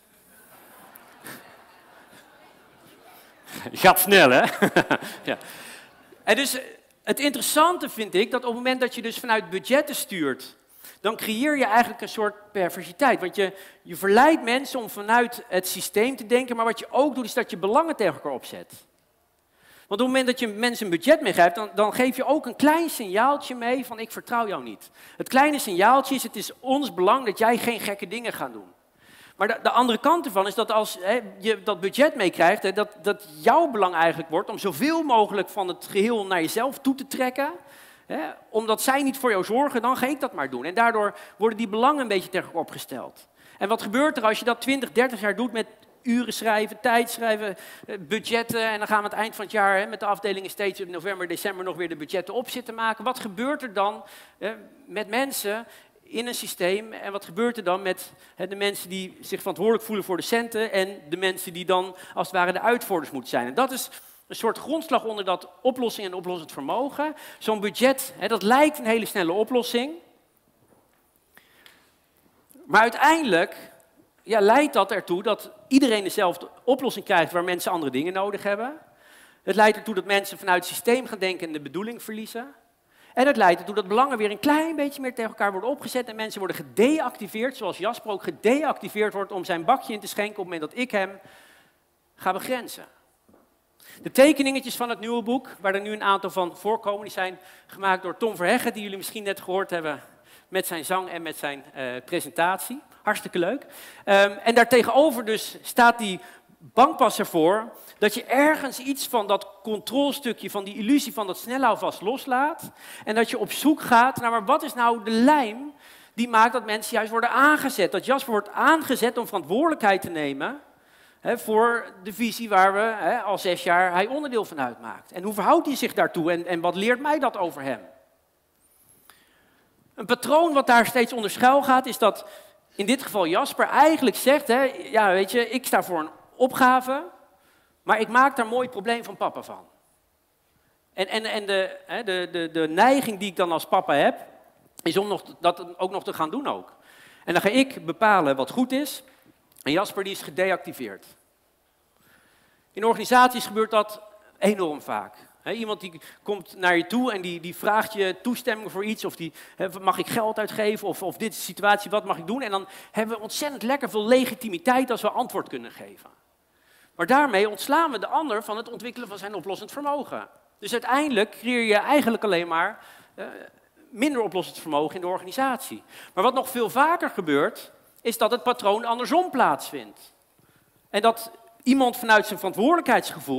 Je gaat snel, hè? Ja. En dus het interessante vind ik dat op het moment dat je dus vanuit budgetten stuurt, dan creëer je eigenlijk een soort perversiteit. Want je verleidt mensen om vanuit het systeem te denken, maar wat je ook doet is dat je belangen tegen elkaar opzet. Want op het moment dat je mensen een budget meegeeft, dan geef je ook een klein signaaltje mee van ik vertrouw jou niet. Het kleine signaaltje is, het is ons belang dat jij geen gekke dingen gaat doen. Maar de andere kant ervan is dat als je dat budget meekrijgt, dat jouw belang eigenlijk wordt om zoveel mogelijk van het geheel naar jezelf toe te trekken. Omdat zij niet voor jou zorgen, dan ga ik dat maar doen. En daardoor worden die belangen een beetje tegen elkaar opgesteld. En wat gebeurt er als je dat 20, 30 jaar doet met uren schrijven, tijd schrijven, budgetten. En dan gaan we aan het eind van het jaar met de afdelingen steeds in november, december nog weer de budgetten op zitten maken. Wat gebeurt er dan met mensen in een systeem? En wat gebeurt er dan met de mensen die zich verantwoordelijk voelen voor de centen en de mensen die dan als het ware de uitvoerders moeten zijn? En dat is een soort grondslag onder dat oplossing en oplossend vermogen. Zo'n budget, dat lijkt een hele snelle oplossing. Maar uiteindelijk leidt dat ertoe dat iedereen dezelfde oplossing krijgt waar mensen andere dingen nodig hebben. Het leidt ertoe dat mensen vanuit het systeem gaan denken en de bedoeling verliezen. En het leidt ertoe dat belangen weer een klein beetje meer tegen elkaar worden opgezet en mensen worden gedeactiveerd, zoals Jasper ook gedeactiveerd wordt om zijn bakje in te schenken op het moment dat ik hem ga begrenzen. De tekeningetjes van het nieuwe boek, waar er nu een aantal van voorkomen, die zijn gemaakt door Tom Verheggen, die jullie misschien net gehoord hebben met zijn zang en met zijn presentatie. Hartstikke leuk. En daartegenover dus staat die bankpas ervoor dat je ergens iets van dat controlstukje, van die illusie van dat snelhouvast loslaat. En dat je op zoek gaat naar maar wat is nou de lijm die maakt dat mensen juist worden aangezet. Dat Jasper wordt aangezet om verantwoordelijkheid te nemen voor de visie waar we al 6 jaar hij onderdeel van uitmaakt. En hoe verhoudt hij zich daartoe en wat leert mij dat over hem? Een patroon wat daar steeds onder schuil gaat is dat in dit geval Jasper eigenlijk zegt, weet je, ik sta voor een opgave, maar ik maak daar een mooi probleem van papa van. En de neiging die ik dan als papa heb, is om dat ook nog te gaan doen ook. En dan ga ik bepalen wat goed is, en Jasper die is gedeactiveerd. In organisaties gebeurt dat enorm vaak. Iemand die komt naar je toe en die vraagt je toestemming voor iets, of mag ik geld uitgeven, of dit is de situatie, wat mag ik doen? En dan hebben we ontzettend lekker veel legitimiteit als we antwoord kunnen geven. Maar daarmee ontslaan we de ander van het ontwikkelen van zijn oplossend vermogen. Dus uiteindelijk creëer je eigenlijk alleen maar minder oplossend vermogen in de organisatie. Maar wat nog veel vaker gebeurt, is dat het patroon andersom plaatsvindt. En dat iemand vanuit zijn verantwoordelijkheidsgevoel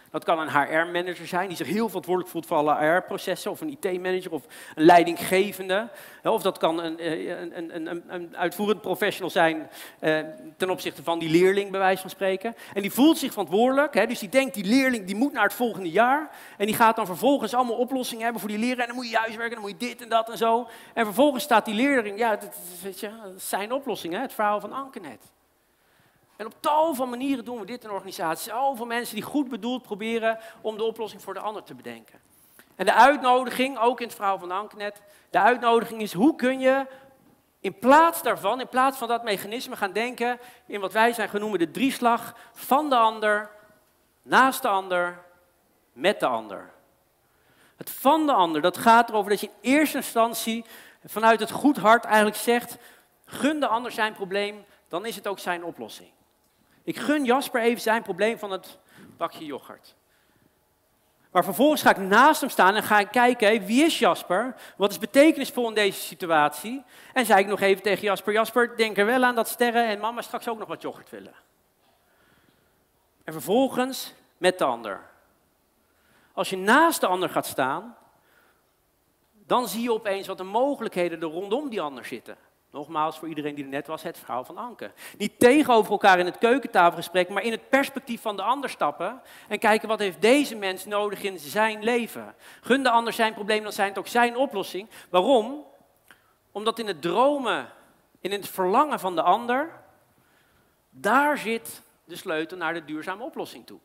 Dat kan een HR-manager zijn die zich heel verantwoordelijk voelt voor alle HR-processen, of een IT-manager of een leidinggevende. Of dat kan een uitvoerend professional zijn ten opzichte van die leerling, bij wijze van spreken. En die voelt zich verantwoordelijk, dus die denkt die leerling die moet naar het volgende jaar. En die gaat dan vervolgens allemaal oplossingen hebben voor die leraar. En dan moet je huiswerken, dan moet je dit en dat en zo. En vervolgens staat die leerling, ja, dat is zijn oplossing, het verhaal van Anke net. En op tal van manieren doen we dit in organisaties. Zoveel mensen die goed bedoeld proberen om de oplossing voor de ander te bedenken. En de uitnodiging, ook in het verhaal van Anke net, de uitnodiging is hoe kun je in plaats daarvan, in plaats van dat mechanisme gaan denken in wat wij zijn genoemd de drieslag van de ander, naast de ander, met de ander. Het van de ander, dat gaat erover dat je in eerste instantie vanuit het goed hart eigenlijk zegt, gun de ander zijn probleem, dan is het ook zijn oplossing. Ik gun Jasper even zijn probleem van het bakje yoghurt. Maar vervolgens ga ik naast hem staan en ga ik kijken, wie is Jasper? Wat is betekenisvol in deze situatie? En zei ik nog even tegen Jasper, Jasper, denk er wel aan dat sterren en mama straks ook nog wat yoghurt willen. En vervolgens met de ander. Als je naast de ander gaat staan, dan zie je opeens wat de mogelijkheden er rondom die ander zitten. Nogmaals, voor iedereen die er net was, het verhaal van Anke. Niet tegenover elkaar in het keukentafelgesprek, maar in het perspectief van de ander stappen. En kijken, wat heeft deze mens nodig in zijn leven? Gun de ander zijn probleem, dan zijn het ook zijn oplossing. Waarom? Omdat in het dromen en in het verlangen van de ander, daar zit de sleutel naar de duurzame oplossing toe.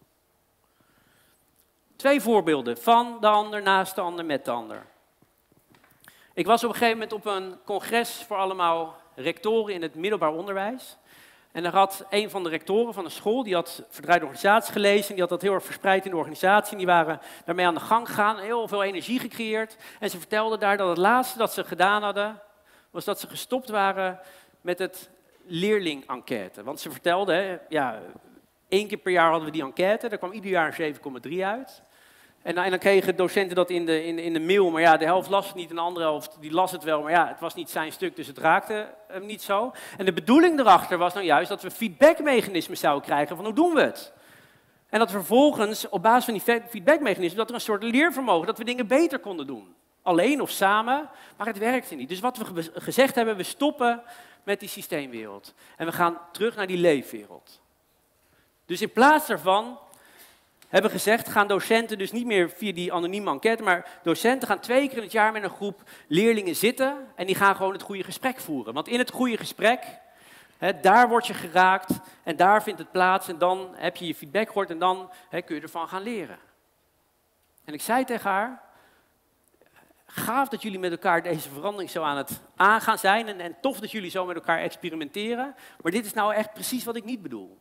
2 voorbeelden, van de ander, naast de ander, met de ander. Ik was op een gegeven moment op een congres voor allemaal rectoren in het middelbaar onderwijs. En daar had een van de rectoren van een school, die had Verdraaide Organisatie gelezen. Die had dat heel erg verspreid in de organisatie. En die waren daarmee aan de gang gegaan, heel veel energie gecreëerd. En ze vertelden daar dat het laatste dat ze gedaan hadden, was dat ze gestopt waren met het leerling-enquête. Want ze vertelden, 1 keer per jaar hadden we die enquête. Daar kwam ieder jaar een 7,3 uit. En dan kregen docenten dat in de mail, maar ja, de helft las het niet en de andere helft die las het wel, maar ja, het was niet zijn stuk, dus het raakte hem niet zo. En de bedoeling erachter was nou juist dat we feedbackmechanismen zouden krijgen van hoe doen we het? En dat we vervolgens op basis van die feedbackmechanismen, dat er een soort leervermogen, dat we dingen beter konden doen. Alleen of samen, maar het werkte niet. Dus wat we gezegd hebben, we stoppen met die systeemwereld. En we gaan terug naar die leefwereld. Dus in plaats daarvan hebben gezegd, gaan docenten dus niet meer via die anonieme enquête, maar docenten gaan 2 keer in het jaar met een groep leerlingen zitten en die gaan gewoon het goede gesprek voeren. Want in het goede gesprek, daar word je geraakt en daar vindt het plaats en dan heb je je feedback gehoord en dan kun je ervan gaan leren. En ik zei tegen haar, gaaf dat jullie met elkaar deze verandering zo aan het aangaan zijn en tof dat jullie zo met elkaar experimenteren, maar dit is nou echt precies wat ik niet bedoel.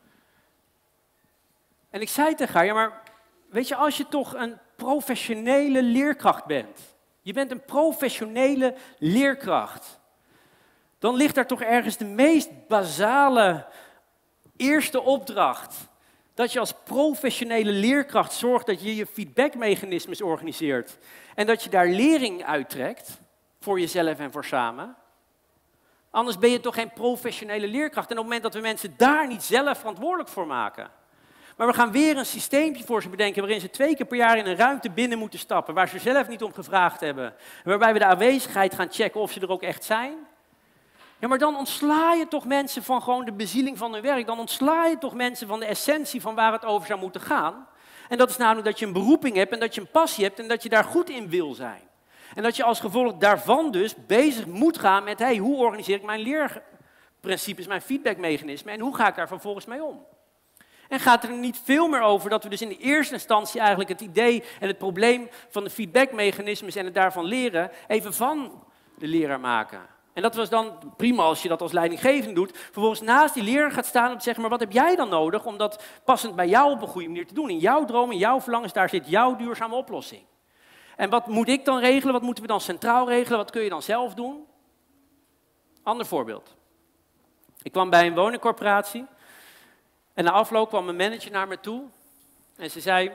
En ik zei tegen haar, ja maar weet je, als je toch een professionele leerkracht bent, je bent een professionele leerkracht, dan ligt daar toch ergens de meest basale eerste opdracht. Dat je als professionele leerkracht zorgt dat je je feedbackmechanismes organiseert en dat je daar lering uittrekt voor jezelf en voor samen. Anders ben je toch geen professionele leerkracht. En op het moment dat we mensen daar niet zelf verantwoordelijk voor maken, maar we gaan weer een systeempje voor ze bedenken waarin ze 2 keer per jaar in een ruimte binnen moeten stappen, waar ze zelf niet om gevraagd hebben. Waarbij we de aanwezigheid gaan checken of ze er ook echt zijn. Ja, maar dan ontsla je toch mensen van gewoon de bezieling van hun werk. Dan ontsla je toch mensen van de essentie van waar het over zou moeten gaan. En dat is namelijk dat je een beroeping hebt en dat je een passie hebt en dat je daar goed in wil zijn. En dat je als gevolg daarvan dus bezig moet gaan met, hoe organiseer ik mijn leerprincipes, mijn feedbackmechanismen en hoe ga ik daar vervolgens mee om? En gaat er niet veel meer over dat we dus in de eerste instantie eigenlijk het idee en het probleem van de feedbackmechanismes en het daarvan leren even van de leraar maken. En dat was dan prima als je dat als leidinggevende doet. Vervolgens naast die leraar gaat staan en zeggen, maar wat heb jij dan nodig om dat passend bij jou op een goede manier te doen? In jouw droom, in jouw verlangens, daar zit jouw duurzame oplossing. En wat moet ik dan regelen? Wat moeten we dan centraal regelen? Wat kun je dan zelf doen? Ander voorbeeld. Ik kwam bij een woningcorporatie. En na afloop kwam een manager naar me toe en ze zei,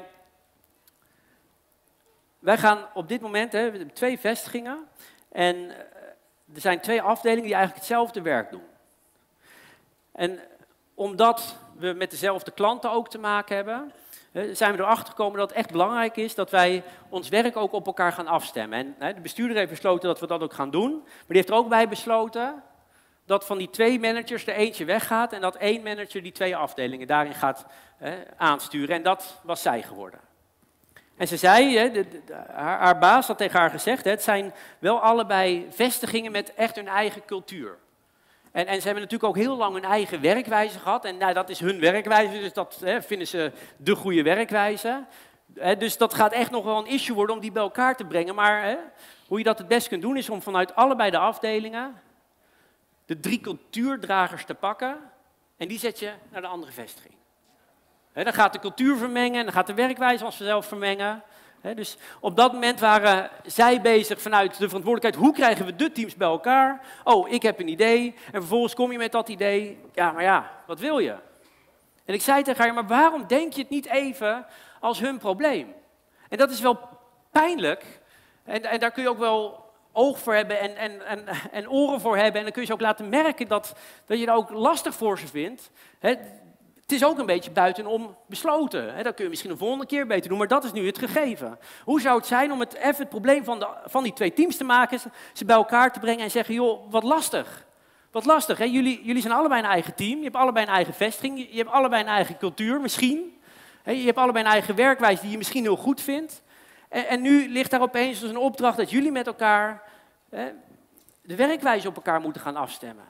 wij gaan op dit moment, we hebben 2 vestigingen en er zijn 2 afdelingen die eigenlijk hetzelfde werk doen. En omdat we met dezelfde klanten ook te maken hebben, zijn we erachter gekomen dat het echt belangrijk is dat wij ons werk ook op elkaar gaan afstemmen. En de bestuurder heeft besloten dat we dat ook gaan doen. Maar die heeft er ook bij besloten dat van die 2 managers er eentje weggaat en dat 1 manager die 2 afdelingen daarin gaat aansturen. En dat was zij geworden. En ze zei, haar baas had tegen haar gezegd, het zijn wel allebei vestigingen met echt hun eigen cultuur. En ze hebben natuurlijk ook heel lang hun eigen werkwijze gehad. En nou, dat is hun werkwijze, dus dat vinden ze de goede werkwijze. Dus dat gaat echt nog wel een issue worden om die bij elkaar te brengen. Maar hoe je dat het best kunt doen is om vanuit allebei de afdelingen de 3 cultuurdragers te pakken en die zet je naar de andere vestiging. Dan gaat de cultuur vermengen en dan gaat de werkwijze als vanzelf vermengen. Dus op dat moment waren zij bezig vanuit de verantwoordelijkheid, hoe krijgen we de teams bij elkaar? Oh, ik heb een idee. En vervolgens kom je met dat idee. Ja, maar ja, wat wil je? En ik zei tegen haar, maar waarom denk je het niet even als hun probleem? En dat is wel pijnlijk. En daar kun je ook wel oog voor hebben en oren voor hebben. En dan kun je ze ook laten merken dat je dat ook lastig voor ze vindt. Het is ook een beetje buitenom besloten. Dat kun je misschien een volgende keer beter doen, maar dat is nu het gegeven. Hoe zou het zijn om het probleem van die 2 teams te maken, ze bij elkaar te brengen en zeggen, joh, wat lastig. Wat lastig, hè? Jullie zijn allebei een eigen team, je hebt allebei een eigen vestiging, je hebt allebei een eigen cultuur misschien. Je hebt allebei een eigen werkwijze die je misschien heel goed vindt. En nu ligt daar opeens dus een opdracht dat jullie met elkaar de werkwijze op elkaar moeten gaan afstemmen.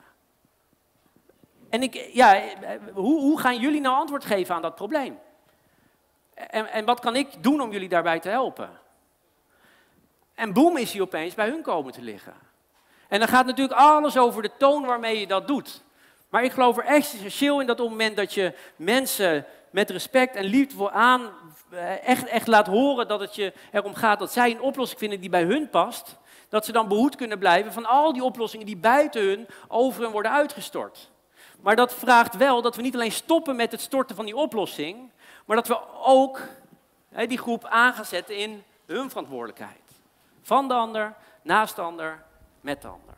En hoe gaan jullie nou antwoord geven aan dat probleem? En wat kan ik doen om jullie daarbij te helpen? En boem is hij opeens bij hun komen te liggen. En dan gaat natuurlijk alles over de toon waarmee je dat doet. Maar ik geloof er essentieel in dat op het moment dat je mensen met respect en liefde echt laat horen dat het je erom gaat dat zij een oplossing vinden die bij hun past, dat ze dan behoed kunnen blijven van al die oplossingen die buiten hun over hun worden uitgestort. Maar dat vraagt wel dat we niet alleen stoppen met het storten van die oplossing, maar dat we ook die groep aan gaan zetten in hun verantwoordelijkheid. Van de ander, naast de ander, met de ander.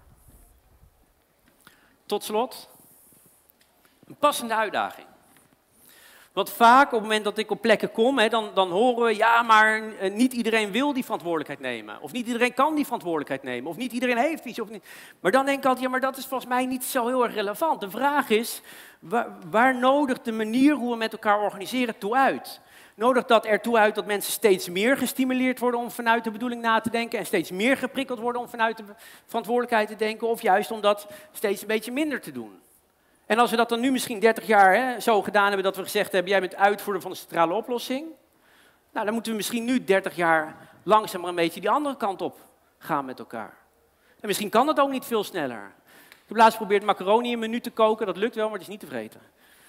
Tot slot, een passende uitdaging. Want vaak op het moment dat ik op plekken kom, dan horen we, ja, maar niet iedereen wil die verantwoordelijkheid nemen. Of niet iedereen kan die verantwoordelijkheid nemen. Of niet iedereen heeft iets. Of niet. Maar dan denk ik altijd, ja, maar dat is volgens mij niet zo heel erg relevant. De vraag is, waar nodigt de manier hoe we met elkaar organiseren toe uit? Nodigt dat ertoe uit dat mensen steeds meer gestimuleerd worden om vanuit de bedoeling na te denken en steeds meer geprikkeld worden om vanuit de verantwoordelijkheid te denken? Of juist om dat steeds een beetje minder te doen? En als we dat dan nu misschien 30 jaar zo gedaan hebben dat we gezegd hebben, jij bent uitvoerder van de centrale oplossing. Nou, dan moeten we misschien nu 30 jaar langzaam maar een beetje die andere kant op gaan met elkaar. En misschien kan dat ook niet veel sneller. Ik heb laatst geprobeerd macaroni in een minuut te koken, dat lukt wel, maar het is niet te vreten.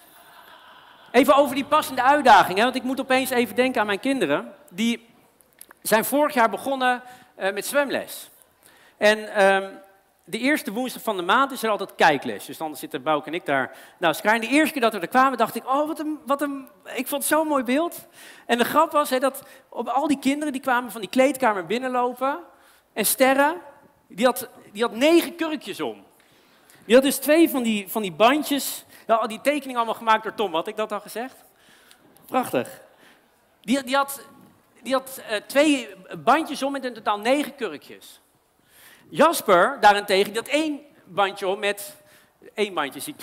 Even over die passende uitdaging, want ik moet opeens even denken aan mijn kinderen. Die zijn vorig jaar begonnen met zwemles. En de eerste woensdag van de maand is er altijd kijkles. Dus dan zitten Bouke en ik daar naast elkaar. En de eerste keer dat we er kwamen, dacht ik, oh, ik vond het zo'n mooi beeld. En de grap was dat op al die kinderen, die kwamen van die kleedkamer binnenlopen. En Sterre, die had 9 kurkjes om. Die had dus 2 van die bandjes. Ja, die tekening allemaal gemaakt door Tom, had ik dat al gezegd? Prachtig. Die had 2 bandjes om met in totaal 9 kurkjes. Jasper, daarentegen, die had 1 bandje om met 1 bandje ziek.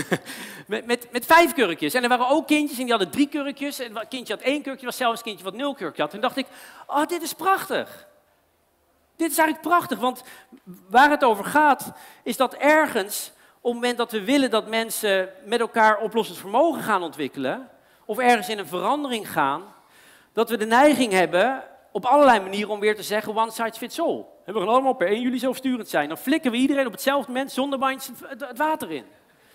met 5 kurkjes. En er waren ook kindjes en die hadden 3 kurkjes. En een kindje had 1 kurkje, was zelfs een kindje wat 0 kurkje had. En dacht ik, oh, dit is prachtig. Dit is eigenlijk prachtig, want waar het over gaat, is dat ergens, op het moment dat we willen dat mensen met elkaar oplossend vermogen gaan ontwikkelen, of ergens in een verandering gaan, dat we de neiging hebben op allerlei manieren om weer te zeggen one size fits all. We gaan allemaal per 1 juli zelfsturend zijn. Dan flikken we iedereen op hetzelfde moment zonder bandjes het water in.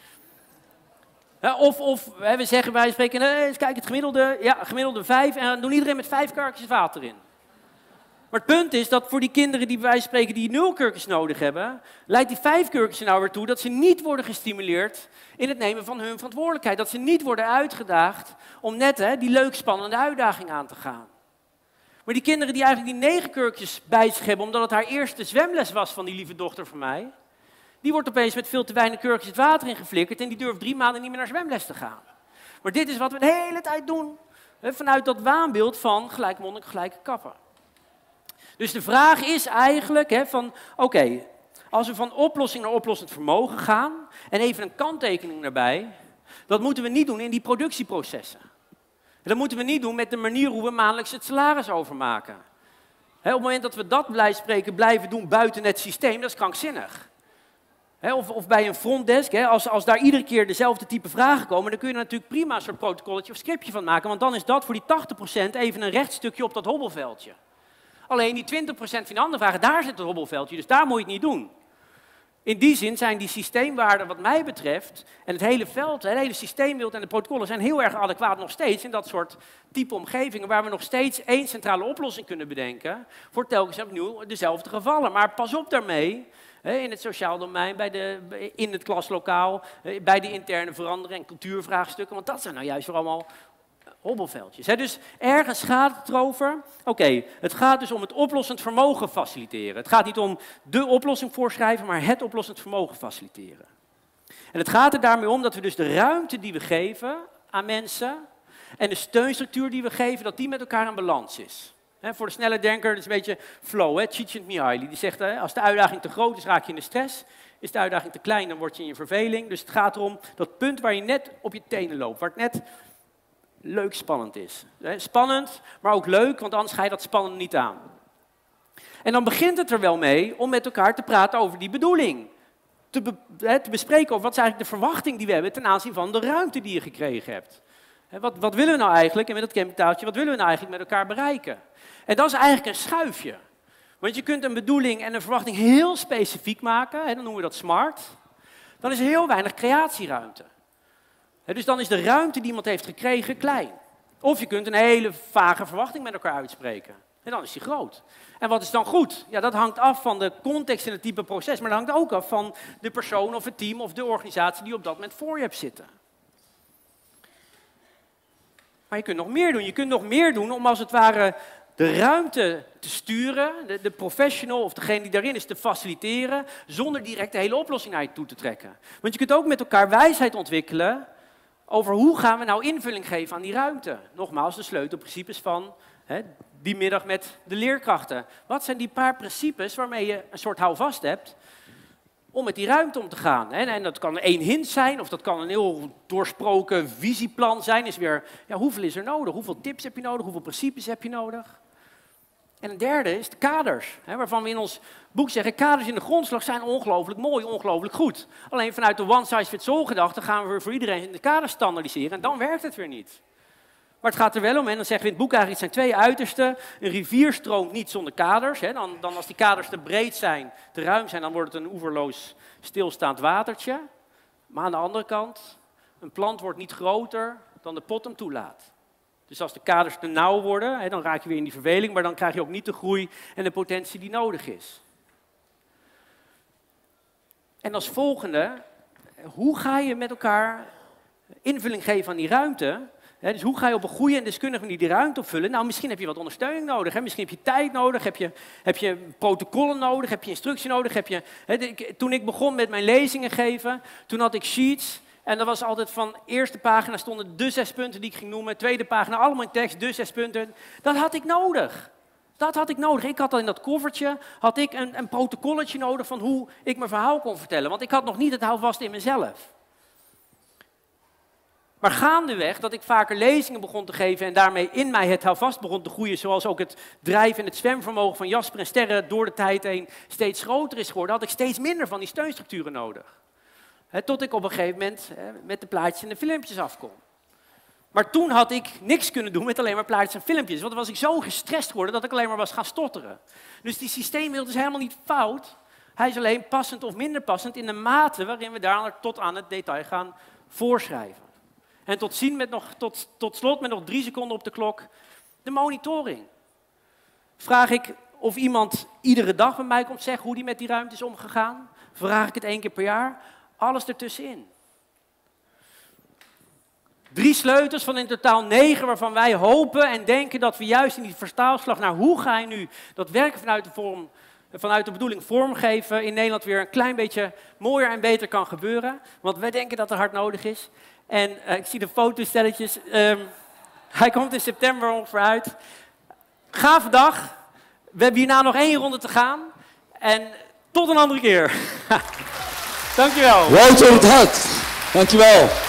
Of we zeggen wij spreken, kijk het gemiddelde 5 en dan doen iedereen met 5 karkjes water in. Maar het punt is dat voor die kinderen die bij wijze van spreken die 0 kurkjes nodig hebben, leidt die 5 kurkjes er nou weer toe dat ze niet worden gestimuleerd in het nemen van hun verantwoordelijkheid. Dat ze niet worden uitgedaagd om net die leuk spannende uitdaging aan te gaan. Maar die kinderen die eigenlijk die 9 kurkjes bij zich hebben, omdat het haar eerste zwemles was van die lieve dochter van mij, die wordt opeens met veel te weinig kurkjes het water ingeflikkerd en die durft 3 maanden niet meer naar zwemles te gaan. Maar dit is wat we de hele tijd doen Vanuit dat waanbeeld van gelijk monnik, gelijke kapper. Dus de vraag is eigenlijk van, oké, als we van oplossing naar oplossend vermogen gaan, en even een kanttekening daarbij, dat moeten we niet doen in die productieprocessen. Dat moeten we niet doen met de manier hoe we maandelijks het salaris overmaken. Op het moment dat we dat blijven doen buiten het systeem, dat is krankzinnig. Of bij een frontdesk, als daar iedere keer dezelfde type vragen komen, dan kun je er natuurlijk prima een soort protocolletje of scriptje van maken, want dan is dat voor die 80% even een rechtstukje op dat hobbelveldje. Alleen die 20% van die andere vragen, daar zit het hobbelveldje, dus daar moet je het niet doen. In die zin zijn die systeemwaarden wat mij betreft, en het hele veld, het hele systeembeeld en de protocollen zijn heel erg adequaat nog steeds in dat soort type omgevingen waar we nog steeds één centrale oplossing kunnen bedenken voor telkens opnieuw dezelfde gevallen. Maar pas op daarmee, in het sociaal domein, in het klaslokaal, bij de interne verandering en cultuurvraagstukken, want dat zijn nou juist voor allemaal hobbelveldjes. Dus ergens gaat het erover. Oké, het gaat dus om het oplossend vermogen faciliteren. Het gaat niet om de oplossing voorschrijven, maar het oplossend vermogen faciliteren. En het gaat er daarmee om dat we dus de ruimte die we geven aan mensen en de steunstructuur die we geven, dat die met elkaar in balans is. Voor de snelle denker, dat is een beetje flow, Csikszentmihalyi. Die zegt, als de uitdaging te groot is, raak je in de stress. Is de uitdaging te klein, dan word je in je verveling. Dus het gaat erom dat punt waar je net op je tenen loopt, waar het net leuk spannend is. Spannend, maar ook leuk, want anders ga je dat spannend niet aan. En dan begint het er wel mee om met elkaar te praten over die bedoeling. Te bespreken over wat is eigenlijk de verwachting die we hebben ten aanzien van de ruimte die je gekregen hebt. Wat willen we nou eigenlijk, en met dat campingtaaltje, wat willen we nou eigenlijk met elkaar bereiken? En dat is eigenlijk een schuifje. Want je kunt een bedoeling en een verwachting heel specifiek maken, dan noemen we dat smart. Dan is er heel weinig creatieruimte. Dus dan is de ruimte die iemand heeft gekregen klein. Of je kunt een hele vage verwachting met elkaar uitspreken. En dan is die groot. En wat is dan goed? Ja, dat hangt af van de context en het type proces. Maar dat hangt ook af van de persoon of het team of de organisatie die op dat moment voor je hebt zitten. Maar je kunt nog meer doen. Je kunt nog meer doen om als het ware de ruimte te sturen, de professional of degene die daarin is te faciliteren, zonder direct de hele oplossing naar je toe te trekken. Want je kunt ook met elkaar wijsheid ontwikkelen over hoe gaan we nou invulling geven aan die ruimte. Nogmaals, de sleutelprincipes van die middag met de leerkrachten. Wat zijn die paar principes waarmee je een soort houvast hebt om met die ruimte om te gaan? En dat kan één hint zijn, of dat kan een heel doorsproken visieplan zijn. Is weer, hoeveel is er nodig? Hoeveel tips heb je nodig? Hoeveel principes heb je nodig? En een derde is de kaders, waarvan we in ons boek zeggen, kaders in de grondslag zijn ongelooflijk mooi, ongelooflijk goed. Alleen vanuit de one-size-fits-all gedachte gaan we voor iedereen de kaders standaardiseren en dan werkt het weer niet. Maar het gaat er wel om, en dan zeggen we in het boek eigenlijk, het zijn twee uitersten. Een rivier stroomt niet zonder kaders. Dan als die kaders te breed zijn, te ruim zijn, dan wordt het een oeverloos stilstaand watertje. Maar aan de andere kant, een plant wordt niet groter dan de pot hem toelaat. Dus als de kaders te nauw worden, dan raak je weer in die verveling, maar dan krijg je ook niet de groei en de potentie die nodig is. En als volgende, hoe ga je met elkaar invulling geven aan die ruimte? Dus hoe ga je op een goede en deskundige manier die ruimte opvullen? Nou, misschien heb je wat ondersteuning nodig. Misschien heb je tijd nodig, heb je protocollen nodig, heb je instructie nodig. Toen ik begon met mijn lezingen geven, toen had ik sheets. En dat was altijd van eerste pagina stonden de 6 punten die ik ging noemen. Tweede pagina allemaal in tekst, de 6 punten. Dat had ik nodig. Ik had al in dat koffertje een protocolletje nodig van hoe ik mijn verhaal kon vertellen. Want ik had nog niet het houvast in mezelf. Maar gaandeweg dat ik vaker lezingen begon te geven en daarmee in mij het houvast begon te groeien, zoals ook het drijf en het zwemvermogen van Jasper en Sterre door de tijd heen steeds groter is geworden, had ik steeds minder van die steunstructuren nodig. Tot ik op een gegeven moment met de plaatjes en de filmpjes afkom. Maar toen had ik niks kunnen doen met alleen maar plaatjes en filmpjes. Want dan was ik zo gestrest geworden dat ik alleen maar was gaan stotteren. Dus die systeembeeld is helemaal niet fout. Hij is alleen passend of minder passend in de mate waarin we daar tot aan het detail gaan voorschrijven. En tot slot met nog 3 seconden op de klok, de monitoring. Vraag ik of iemand iedere dag bij mij komt zeggen hoe die met die ruimte is omgegaan? Vraag ik het 1 keer per jaar? Alles ertussenin. 3 sleutels van in totaal 9 waarvan wij hopen en denken dat we juist in die vertaalslag naar hoe ga je nu dat werken vanuit de bedoeling vormgeven in Nederland weer een klein beetje mooier en beter kan gebeuren. Want wij denken dat er hard nodig is. En ik zie de fotostelletjes. Hij komt in september ongeveer uit. Gave dag. We hebben hierna nog 1 ronde te gaan. En tot een andere keer. Dankjewel. Wouter het Hart. Dankjewel.